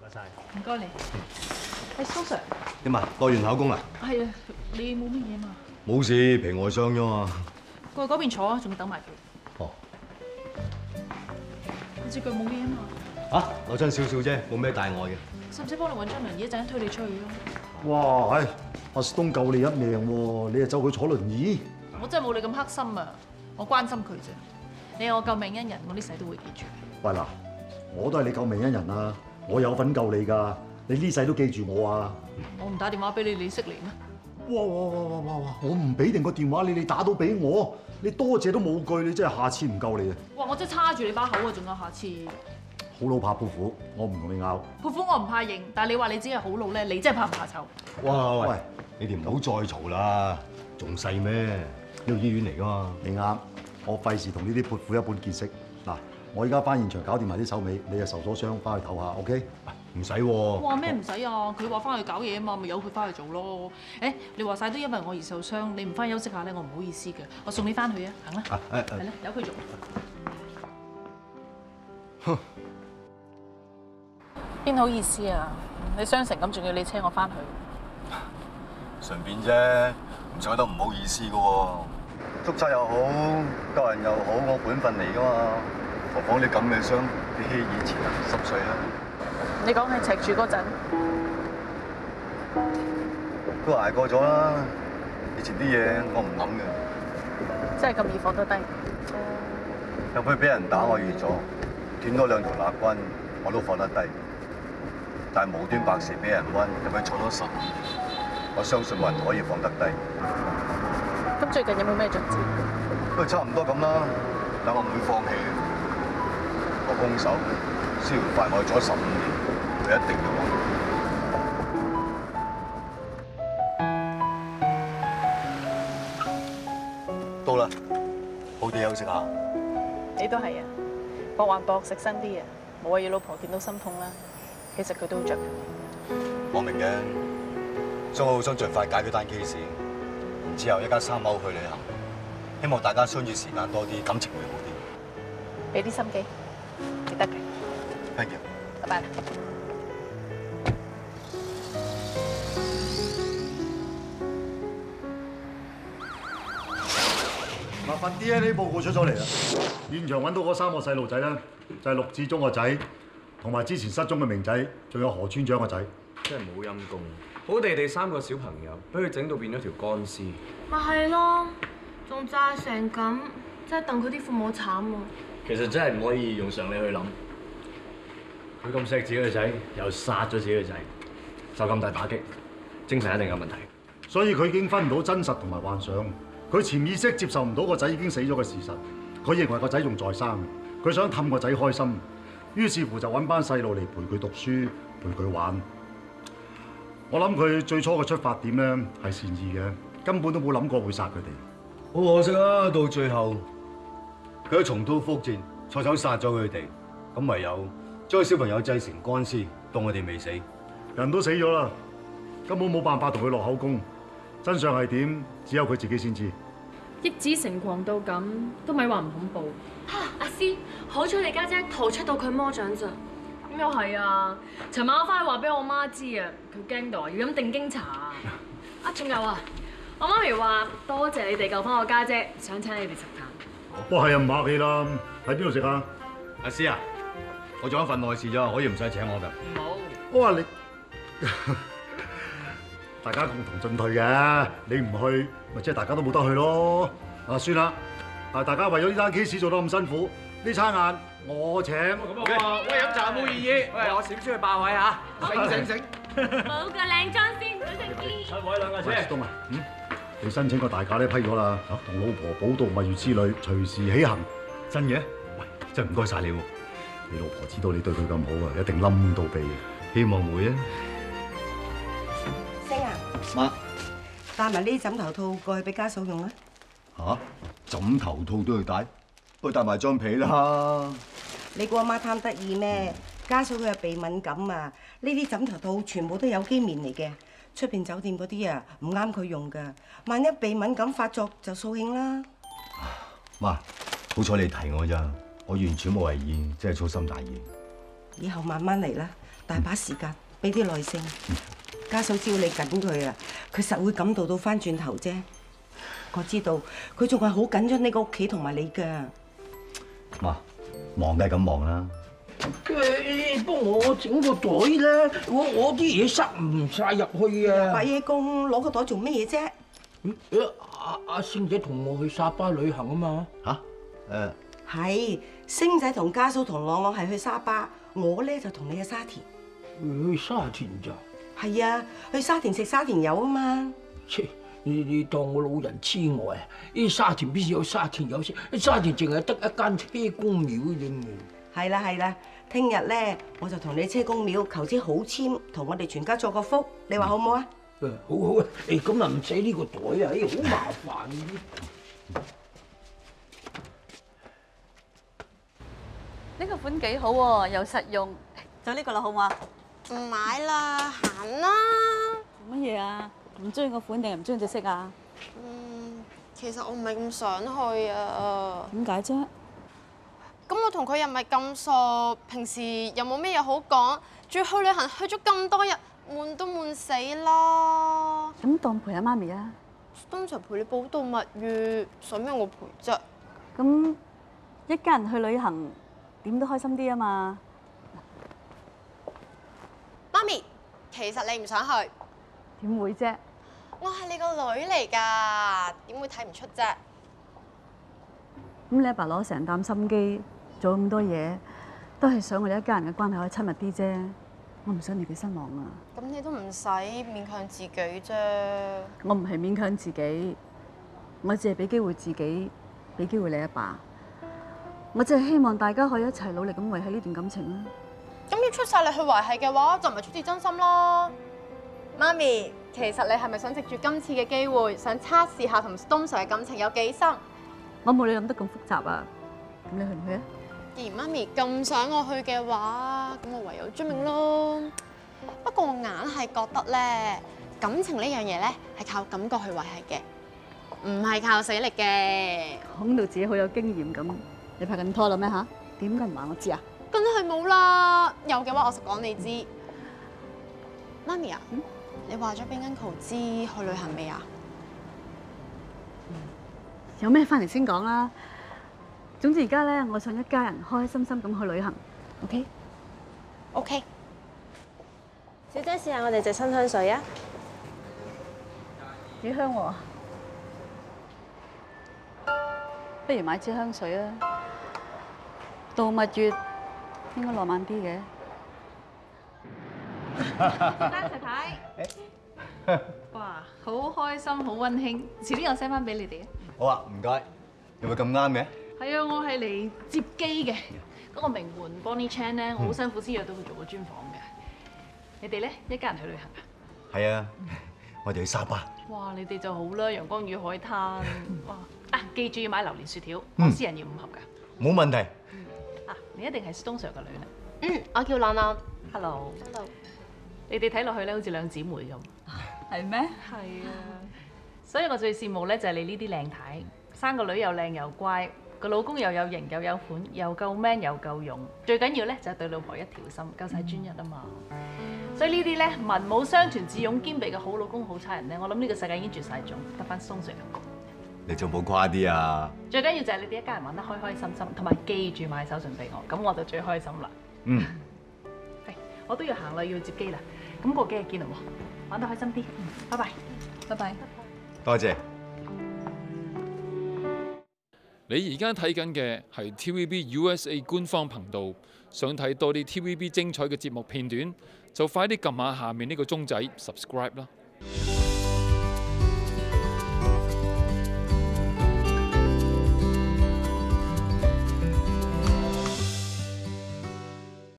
該晒。 唔該你。係蘇 Sir。 點啊？落完考功啦？ 係啊，你冇乜嘢嘛？ 冇事，皮外傷啫嘛。 過去嗰邊坐啊，仲要等埋佢。 哦。 你隻腳冇嘢啊嘛？ 啊，扭親少少啫，冇咩大礙嘅。 使唔使幫你揾張輪椅，一陣間推你出去咯？ 哇！阿東救你一命喎，你又咒佢坐輪椅？ 我真係冇你咁黑心啊！我關心佢啫。你係我救命恩人，我呢世都會記住。 喂嗱，我都係你救命恩人啊！我有份救你㗎，你呢世都記住我啊！ 我唔打電話俾你，你識嚟咩？ 哇！我唔俾定個電話你打到俾我，你多謝都冇句，你真係下次唔救你啊！ 哇！我真係叉住你把口啊！仲有下次。 好老怕潑婦，我唔同你拗。 潑婦我唔怕認，但係你話你只係好老咧，你真係怕唔怕醜？ 喂，你哋唔好再嘈啦，仲細咩？呢度醫院嚟㗎嘛。 你啱，我費事同呢啲潑婦一般見識。嗱，我而家翻現場搞掂埋啲手尾，你又受咗傷，翻去唞下 ，OK？ 唔使喎。 哇！咩唔使啊？佢話翻去搞嘢啊嘛，咪由佢翻去做咯。誒，你話晒都因為我而受傷，你唔翻去休息下咧，我唔好意思嘅。我送你翻去啊，行啦。係啦，由佢做。 哼。 邊好意思啊？你傷成咁，仲要你車我翻去？ 順便啫，唔使得唔好意思㗎喎。捉賊又好，救人又好，我本分嚟㗎嘛。何況你咁嘅傷，比起以前啊濕碎啦。 你講係赤柱嗰陣， 都捱過咗啦。以前啲嘢我唔諗嘅。 真係咁易放得低？ 入去俾人打我預咗，斷咗2條肋骨，我都放得低。但係無端白事俾人屈，入去坐咗10年，我相信冇人可以放得低。 咁最近有冇咩進展？ 都係差唔多咁啦，但我唔會放棄嘅。個兇手逍遙快我坐15年，佢一定要還。到啦，好啲休息下。 你都係啊，搏還搏，食新啲啊，冇話要老婆見到心痛啦。其實佢都好着緊。 我明嘅，所以我好想盡快解決單 case， 然之後一家3口去旅行，希望大家相處時間多啲，感情會好啲。 俾啲心機，值得嘅。 Thank you。 拜拜。 嗱，份 DNA 報告出咗嚟啦，現場揾到嗰3個細路仔咧，就係陸志忠個仔，同埋之前失蹤嘅明仔，仲有何村長個仔。 真係冇陰功，好地地3個小朋友，俾佢整到變咗條乾屍。 咪係咯，仲炸成咁，真係戥佢啲父母慘喎。 其實真係唔可以用常理去諗。佢咁錫自己嘅仔，又殺咗自己嘅仔，受咁大打擊，精神一定有問題。 所以佢已經分唔到真實同埋幻想，佢潛意識接受唔到個仔已經死咗嘅事實，佢認為個仔仲在生，佢想氹個仔開心，於是乎就揾班細路嚟陪佢讀書，陪佢玩。我諗佢最初嘅出發點咧係善意嘅，根本都冇諗過會殺佢哋。 好可惜啊！到最後佢喺重蹈覆轍，錯手殺咗佢哋，咁唯有將小朋友製成乾屍，當佢哋未死。 人都死咗啦，根本冇辦法同佢落口供。真相係點，只有佢自己先知。 益子成狂到咁，都咪話唔恐怖。嚇！阿師，好彩你家姐逃出到佢魔掌咋。咁又係啊！尋晚我翻去話俾我媽知啊，佢驚到要飲定經茶啊！仲有啊，我媽咪話多謝你哋救翻我家姐，想請你哋食飯。 不過係啊，唔客氣啦，喺邊度食啊？ 阿師啊，我仲有一份內事咋，可以唔使請我㗎。 唔好。 我話你，大家共同進退嘅，你唔去，咪即係大家都冇得去咯。啊，算啦，但係大家為咗呢單 case 做得咁辛苦，呢餐晏我請。 咁啊，喂，飲茶冇異議。喂，我閃出去霸位嚇，醒。 冇個靚裝先，早晨見。 七位兩個喂， 先。 東啊，你申請個大假咧批咗啦，同老婆保度蜜月之旅，隨時起行。 真嘅？喂，真係唔該晒你喎。 你老婆知道你對佢咁好啊，一定冧到痹。 希望會啊。 星啊， 媽， 帶埋呢啲枕頭套過去俾家嫂用啦。 嚇？枕頭套都要帶？不如帶埋張被啦。 你估阿媽貪得意咩？家嫂佢有鼻敏感啊，呢啲枕頭套全部都有機棉嚟嘅，出邊酒店嗰啲啊唔啱佢用噶，萬一鼻敏感發作就掃興啦。 媽，好彩你提我咋，我完全冇為意，真係粗心大意。 以後慢慢嚟啦， 大把時間，俾啲耐性。家嫂只要你緊佢啊，佢實會感到翻轉頭啫。我知道佢仲係好緊張呢個屋企同埋你㗎。 媽，忙梗係咁忙啦。 幫我整個袋啦，我啲嘢塞唔晒入去啊！ 白夜公攞個袋做咩嘢啫？ 阿星姐同我去沙巴旅行啊嘛。 嚇？ 係星仔同家嫂同朗朗係去沙巴，我咧就同你去沙田。 去沙田咋？ 係啊，去沙田食沙田柚啊嘛。 切！你當我老人痴呆啊！呢沙田邊有沙田柚食？沙田淨係得一間車公廟啫。 係啦，聽日咧我就同你車公廟求支好籤，同我哋全家作個福，你話好唔好啊？ 好啊！咁啊唔使呢個袋啊，好麻煩嘅。 呢個款幾好喎，又實用，就呢個啦，好唔好啊？ 唔買啦，行啦。 做乜嘢啊？唔中意個款定係唔中意隻色啊？ 其實我唔係咁想去啊。 點解啫？ 咁我同佢又唔係咁熟，平時又冇咩嘢好講，仲要去旅行去咗咁多日，悶都悶死啦。 咁當陪下媽咪啊？ 通常陪你寶度蜜月，使咩我陪啫？ 咁一家人去旅行，點都開心啲啊嘛。 媽咪，其實你唔想去？ 點會啫？ 我係你個女嚟㗎，點會睇唔出啫？ 咁你阿爸攞成擔心機做咁多嘢，都係想我哋一家人嘅關係可以親密啲啫。我唔想令佢失望啊！ 咁你都唔使勉強自己啫。 我唔係勉強自己，我只係俾機會自己，俾機會你阿爸。我只係希望大家可以一齊努力咁維繫呢段感情啦。 咁要出晒力去維繫嘅話，就唔係出自真心咯。媽咪，其實你係咪想藉住今次嘅機會，想測試下同 Stone Sir 嘅感情有幾深？ 我冇你諗得咁複雜啊！咁你去唔去啊？ 既然媽咪咁想我去嘅話，咁我唯有遵命咯。不過我硬係覺得咧，感情呢樣嘢咧係靠感覺去維繫嘅，唔係靠死力嘅。 講到自己好有經驗咁，你拍緊拖啦咩嚇？點解唔話我知啊？ 梗係冇啦，有嘅話我實講你知。媽咪啊，你話咗俾 Uncle 知去旅行未啊？ 有咩翻嚟先講啦。總之而家咧，我想一家人開開心心咁去旅行。 OK。 小姐試下我哋隻新香水啊！ 幾香喎！不如買支香水啊！度蜜月應該浪漫啲嘅。 單太太，哇，好開心，好溫馨。遲啲我 send 翻俾你哋啊。 好啊，唔該。有冇咁啱嘅？ 係啊，我係嚟接機嘅。嗰個名媛 Bonnie Chan 咧，我好辛苦先約到佢做個專訪嘅。你哋咧一家人去旅行啊？ 係啊，我哋去沙巴。 哇！你哋就好啦，陽光與海灘。哇！啊，記住要買榴蓮雪條，我私人要5盒㗎。 冇問題。 啊，你一定係 Stone Sir 嘅女啦。 我叫朗朗。 Hello。你哋睇落去咧，好似兩姊妹咁。 係咩？ 係啊。所以我最羨慕咧就係你呢啲靚太，生個女又靚又乖，個老公又有型又有款，又夠 man 又夠勇，最緊要咧就係對老婆一條心，夠晒專一啊嘛。所以呢啲咧文武雙全、智勇兼備嘅好老公好差人咧，我諗呢個世界已經絕晒種，得翻Stone Sir一個。 你仲冇誇啲啊？ 最緊要就係你哋一家人玩得開開心心，同埋記住買手信俾我，咁我就最開心啦。我都要行啦，要接機啦。咁過幾日見啦喎，玩得開心啲。拜拜， 拜拜。 多謝。 你而家睇緊嘅係 TVB USA 官方頻道，想睇多啲 TVB 精彩嘅節目片段，就快啲撳下下面呢個鐘仔 subscribe 啦。